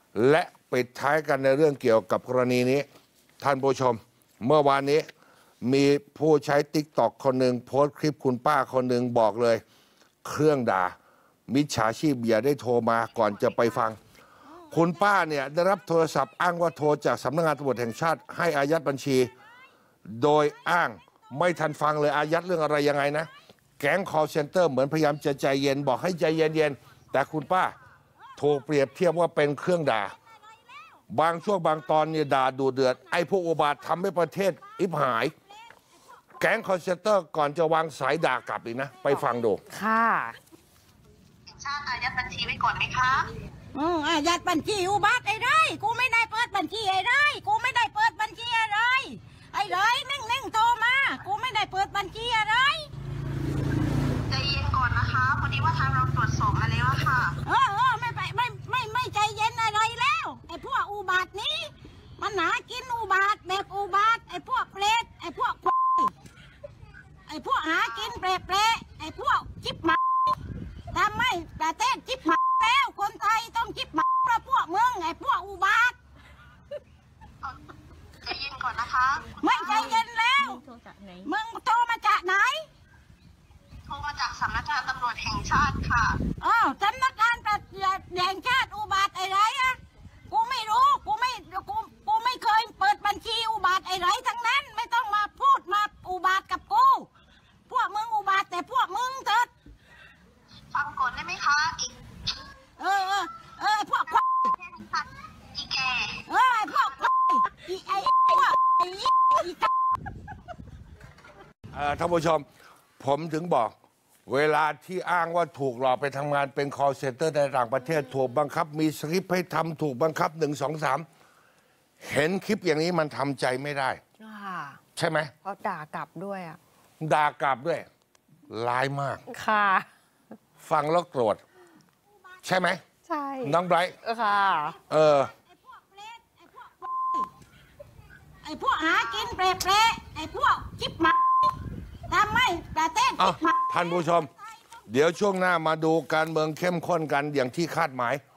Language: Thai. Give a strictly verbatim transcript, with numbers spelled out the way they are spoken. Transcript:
และปิดท้ายกันในเรื่องเกี่ยวกับกรณีนี้ท่านผู้ชมเมื่อวานนี้มีผู้ใช้ติ๊กต็อกคนหนึ่งโพสต์คลิปคุณป้าคนหนึ่งบอกเลยเครื่องด่ามิจฉาชีพอย่าได้โทรมาก่อนจะไปฟังคุณป้าเนี่ยได้รับโทรศัพท์อ้างว่าโทรจากสำนักงานตำรวจแห่งชาติให้อายัดบัญชีโดยอ้างไม่ทันฟังเลยอายัดเรื่องอะไรยังไงนะแก๊ง call center เหมือนพยายามจะใจเย็นบอกให้ใจเย็นๆแต่คุณป้าถูกเปรียบเทียบว่าเป็นเครื่องด่าบางช่วงบางตอนเนี่ยด่าดูเดือดไอ้พวกอุบาททำให้ประเทศอิบหายแก๊ง call center ก่อนจะวางสายด่ากลับอีกนะไปฟังดูค่ะชาติอายัดบัญชีไว้ก่อนไหมคะอืมอายัดบัญชีอุบาทไอ้ไรกูไม่ได้เปิดบัญชีไอ้ไรกูไม่ได้เปิดบัญชีอะไรไอ้ไรนิ่งนิ่งโทรมากูไม่ได้เปิดบัญชีอะไรใจเย็นก่อนนะคะพอดีว่าทางเราตรวจสอบมาแล้วค่ะเออเออไม่ไปไม่ไม่ไม่ใจเย็นอะไรแล้วไอ้พวกอุบาทนี้มันหากินอุบาทแบบอุบาทไอ้พวกเปรตไอ้พวกไอ้พวกหากินเปรตเปรตไอ้พวกจิ๊บหมาทำไม่ประเทศจิ๊บหมาแล้วคนไทยต้องจิ๊บหมาเพราะพวกมึงไอ้พวกอุบาทใจเย็นก่อนนะคะไม่ใจเย็นแล้วมึงโทรมาจากไหนโทรมาจากสำนักงานตำรวจแห่งชาติค่ะอ๋อสำนักงานตำรวจแห่งชาติอุบาทอะไรอะกูไม่รู้กูไม่กูกูไม่เคยเปิดบัญชีอุบาทอะไรทั้งนั้นไม่ต้องมาพูดมาอุบาทกับกูพวกมึงอุบาทแต่พวกมึงเถิดฟังก่อนได้ไหมคะอีกเออเออเออพวกควายอีแกเออพวกควายอีไอ้พวกไอ้อีกเอ่อท่านผู้ชมผมถึงบอกเวลาที่อ้างว่าถูกหลอกไปทำงานเป็น call center ในต่างประเทศถูกบังคับมีสคริปต์ให้ทำถูกบังคับหนึ่งสองสามเห็นคลิปอย่างนี้มันทำใจไม่ได้ใช่ไหมเพราะด่ากลับด้วยอ่ะด่ากลับด้วยร้ายมากค่ะฟังแล้วโกรธใช่ไหมใช่น้องไบรท์ค่ะเออไอ้พวกหากินเปรตเปรตไอ้พวกจิ๊บหมาทำไม่ประเทศจิ๊บหมาท่านผู้ชมเดี๋ยวช่วงหน้ามาดูการเมืองเข้มข้นกันอย่างที่คาดหมาย